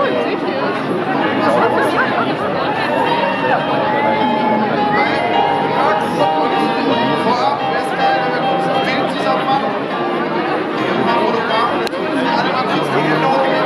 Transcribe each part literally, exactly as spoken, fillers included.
Vorab wäre es geil, wenn wir kurz ein Bild zusammen machen. Ein paar Fotografen. Alle mal kurz die Hände hochnehmen.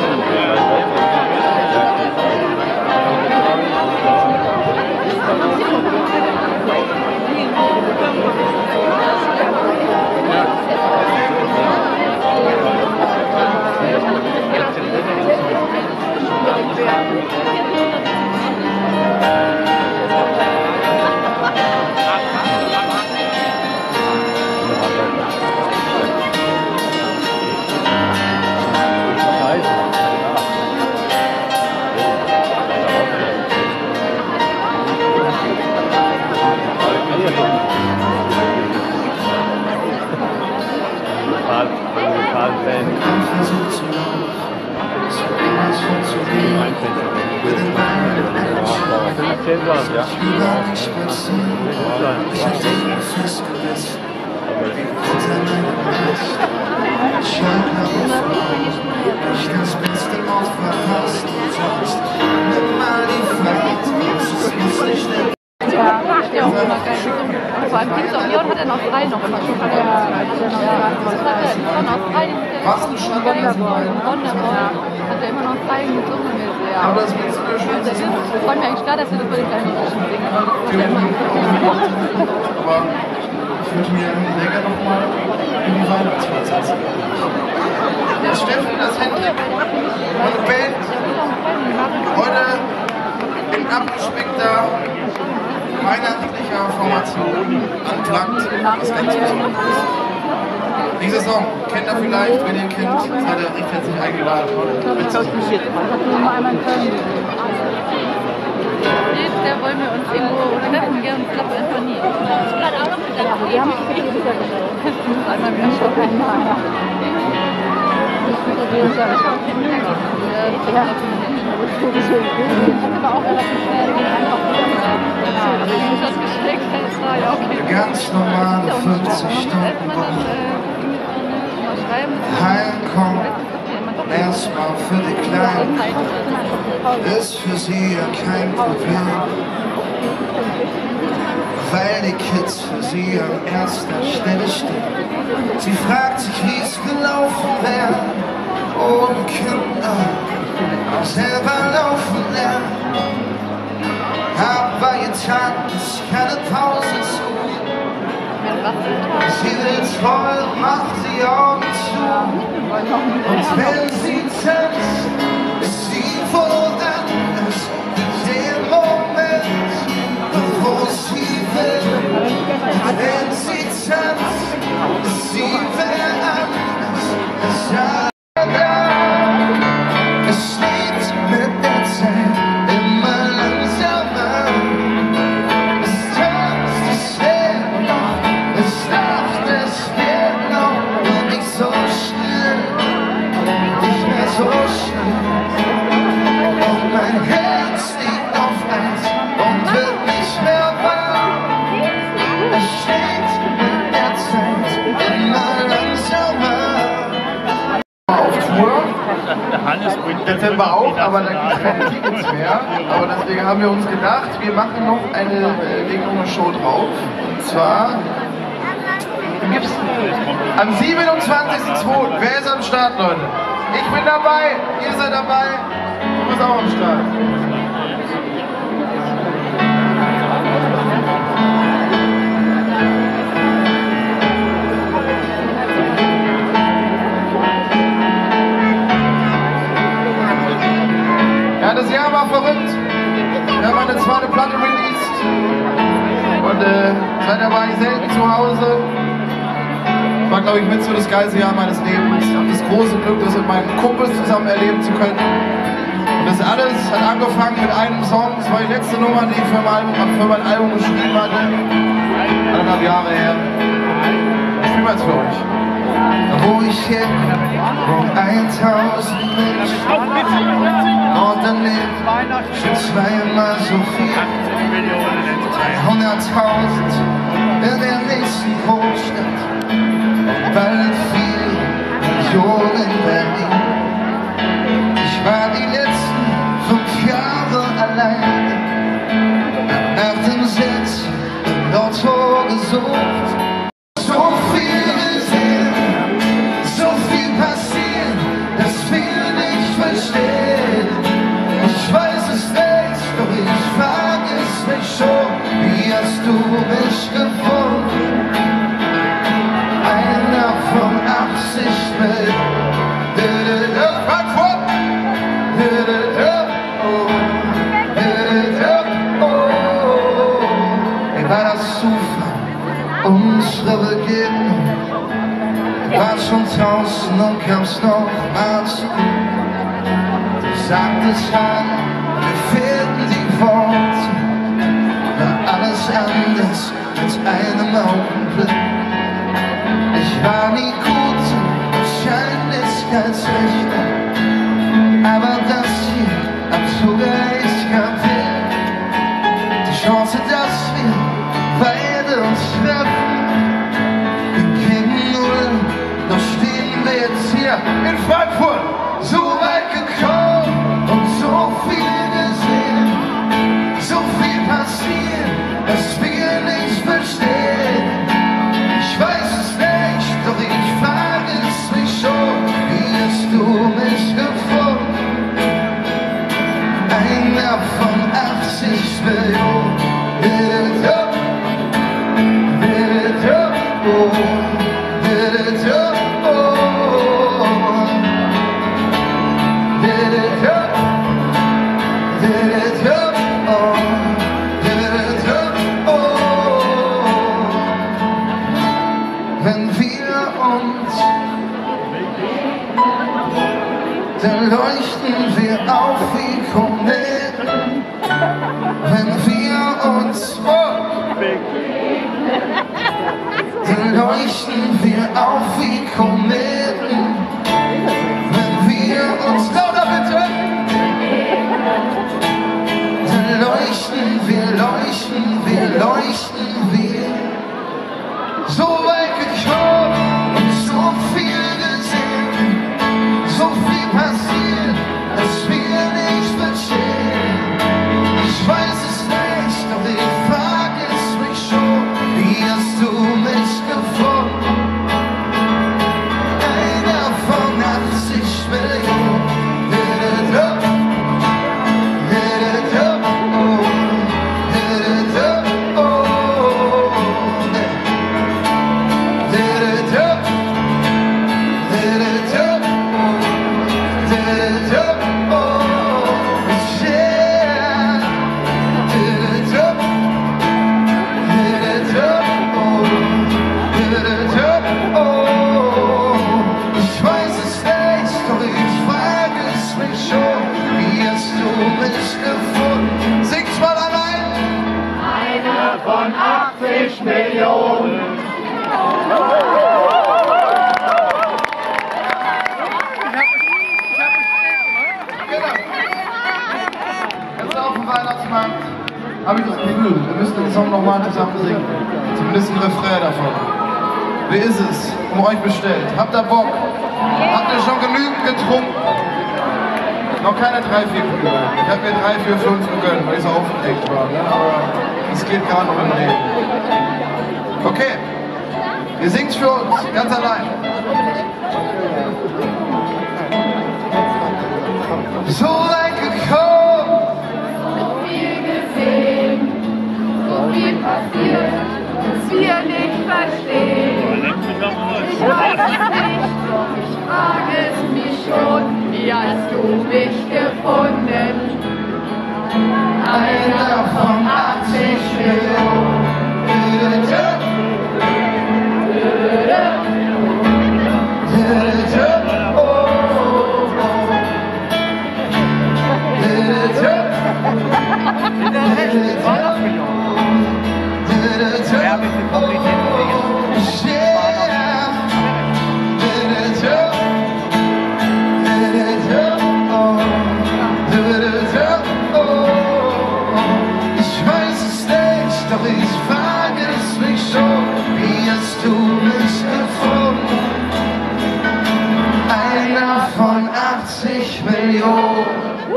Vor allem Kings of Leon hat er noch drei noch immer schon. Ja, noch drei. Was ein Standard. Wunderbar. Hat er immer noch drei gesungen mit. Ja. Aber das willst du mir schon sehen. Ich freue mich eigentlich gar, dass wir das bei den kleinen Menschen singen. Aber ich würde mir länger nochmal in die Weihnachtsfeier setzen. Das Steffen, das Hendrik, meine Band, heute in abgespeckter weihnachtlicher Formation anklagt, das ganz Besonderes. Dieser Song kennt ihr vielleicht, wenn ihr kennt, seid ihr recht herzlich eingeladen. Der wollen wir uns irgendwo treffen, gell, und Flap einfach nie. Ja, wir haben es einmal wieder schon einmal. Ganz normale fünfzig Stunden Heimkommen, erstmal für die Kleinen, ist für sie ja kein Problem, weil die Kids für sie an erster Stelle stehen. Sie fragt sich, wie es gelaufen wäre, ohne Kinder, selber laufen lernen. Aber ihr tat es keine Pause zu. Sie will voll, macht die Augen zu. Und wenn sie tanzt, ist sie woanders. In dem Moment, wo sie will. Wenn sie tanzt, ist sie wer anders. Es sei da, es steht mit der Zeit. Dezember auch, aber da gibt es keine Tickets mehr. Aber deswegen haben wir uns gedacht, wir machen noch eine, äh, legen noch eine Show drauf. Und zwar gibt's am siebenundzwanzigsten zweiten Wer ist am Start, Leute? Ich bin dabei, ihr seid dabei, du bist auch am Start. Ja, das Jahr war verrückt. Wir haben meine zweite Platte released. Und äh, seitdem war ich selten zu Hause. War, glaube ich, mit so das geilste Jahr meines Lebens. Ich habe das große Glück, das mit meinen Kumpels zusammen erleben zu können. Und das alles hat angefangen mit einem Song. Das war die letzte Nummer, die ich für mein, für mein Album geschrieben hatte. Eineinhalb Jahre her. Ich spiele mal jetzt für euch. Wo ich herkomme, wo eintausend Menschen und daneben schon zweimal so viel, dreihunderttausend in der nächsten Großstadt, bald viele Millionen in Berlin. Ich war die letzte draußen und kamst noch mal zu. Du sagtest an, mir fehlten die Worte, war alles anders als einem Augenblick. Ich war nie gut, Wahrscheinlichkeitsrechner, aber das hier ab sogar ich kapiert. Die Chance, dass wir beide uns treffen, gegen null, doch stehen wir jetzt hier in Frankfurt, so weit gekommen und so viel gesehen, so viel passiert, dass wir nicht verstehen. Ich weiß es nicht, doch ich frage es mich schon, wie hast du mich gefunden? Einer von achtzig Millionen. Did it up, did it up, oh, did it up, oh, did it up, did it up, oh, did it up, oh. Wenn wir uns, dann leuchten wir auf wie Kometen. Wenn wir uns, oh, dann leuchten wir auf wie Kometen. Wenn wir uns, lauter bitte, dann leuchten wir, leuchten wir, leuchten wir. So weit gekommen und so viel gesehen, so viel passiert, dass wir nicht verstehen. Ich weiß es nicht, doch ich frage es mich schon, wie hast du mich gefunden? Einer von achtzig Millionen. Did it up, did it up, oh, did it up, oh, did it up, did it up, oh, did it up, oh, yeah. Did it up, did it up, oh, did it up, oh. Ich weiß es nicht, doch ich frage es mich schon, wie hast du mich gefunden? Sing's mal allein! Einer von achtzig Millionen. Genau. Jetzt auf dem Weihnachtsmarkt habe ich das Gefühl, wir müssen den Song nochmal zusammen singen. Zumindest ein Refrain davon. Wie ist es um euch bestellt? Habt ihr Bock? Habt ihr schon genügend getrunken? Noch keine drei, vier Kühe. Ich habe mir drei, vier, fünf gegönnt, weil ich so aufgeregt war. Ne? Aber es geht gerade noch im Leben. Okay, ihr singt's für uns, ganz allein. So weit gekommen, So viel gesehen, so viel passiert, dass wir nicht verstehen. Ich weiß es nicht, doch ich frage es mich schon, wie hast du mich gefunden? einer von achtzig Millionen. Did it up, did it up, oh, oh. Did it up, did it up, did it up, oh, yeah. Did it up, did it up, oh, did it up, oh. Ich weiß es nicht, doch ich frage es mich schon, wie hast du mich gefunden? Einer von achtzig Millionen.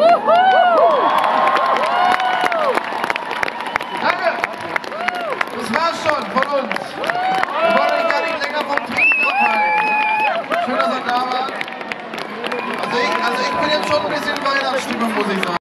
Danke! Das war's schon von uns. Wir wollen euch gar nicht länger vom Trinken abhalten. Schön, dass ihr da wart. Also ich, also ich bin jetzt schon ein bisschen in Weihnachtsstimmung, muss ich sagen.